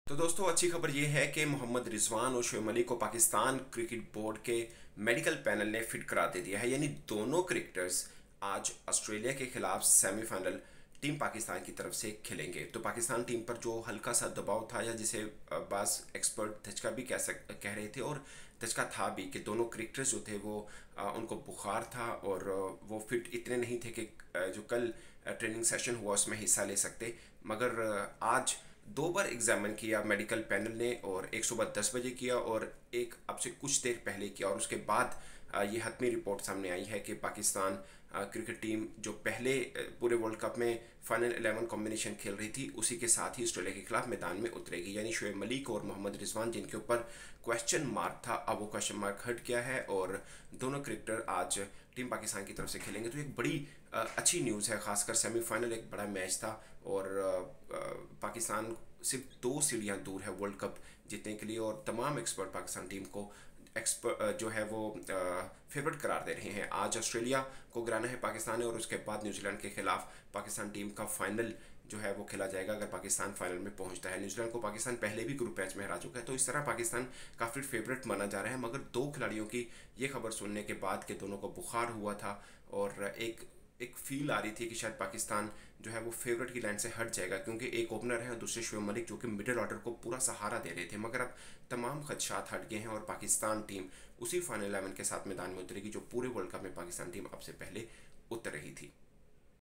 तो दोस्तों अच्छी खबर ये है कि मोहम्मद रिजवान और शोएब मलिक को पाकिस्तान क्रिकेट बोर्ड के मेडिकल पैनल ने फिट करा दे दिया है। यानी दोनों क्रिकेटर्स आज ऑस्ट्रेलिया के खिलाफ सेमीफाइनल टीम पाकिस्तान की तरफ से खेलेंगे। तो पाकिस्तान टीम पर जो हल्का सा दबाव था, या जिसे बास एक्सपर्ट धचका भी कह रहे थे, और धचका था भी, कि दोनों क्रिकेटर्स जो थे वो उनको बुखार था और वो फिट इतने नहीं थे कि जो कल ट्रेनिंग सेशन हुआ उसमें हिस्सा ले सकते। मगर आज दो बार एग्जामिन किया मेडिकल पैनल ने, और एक सुबह 10 बजे किया और एक अब से कुछ देर पहले किया, और उसके बाद ये हतमी रिपोर्ट सामने आई है कि पाकिस्तान क्रिकेट टीम जो पहले पूरे वर्ल्ड कप में फाइनल 11 कॉम्बिनेशन खेल रही थी उसी के साथ ही ऑस्ट्रेलिया के खिलाफ मैदान में उतरेगी। यानी शोएब मलिक और मोहम्मद रिजवान, जिनके ऊपर क्वेश्चन मार्क था, अब वो क्वेश्चन मार्क हट गया है और दोनों क्रिकेटर आज टीम पाकिस्तान की तरफ से खेलेंगे। तो एक बड़ी अच्छी न्यूज़ है, खासकर सेमीफाइनल एक बड़ा मैच था और पाकिस्तान सिर्फ 2 सीढ़ियाँ दूर है वर्ल्ड कप जीतने के लिए, और तमाम एक्सपर्ट पाकिस्तान टीम को जो है वो फेवरेट करार दे रहे हैं। आज ऑस्ट्रेलिया को गिराना है पाकिस्तान ने, और उसके बाद न्यूजीलैंड के खिलाफ पाकिस्तान टीम का फाइनल जो है वो खेला जाएगा अगर पाकिस्तान फाइनल में पहुंचता है। न्यूजीलैंड को पाकिस्तान पहले भी ग्रुप मैच में हरा चुका है, तो इस तरह पाकिस्तान काफ़ी फेवरेट माना जा रहा है। मगर दो खिलाड़ियों की ये खबर सुनने के बाद कि दोनों को बुखार हुआ था और एक एक फील आ रही थी कि शायद पाकिस्तान जो है वो फेवरेट की लाइन से हट जाएगा, क्योंकि एक ओपनर है और दूसरे शोएब मलिक जो कि मिडिल ऑर्डर को पूरा सहारा दे रहे थे। मगर अब तमाम खदशात हट गए हैं और पाकिस्तान टीम उसी फाइनल 11 के साथ मैदान में उतरेगी जो पूरे वर्ल्ड कप में पाकिस्तान टीम अब से पहले उतर रही थी।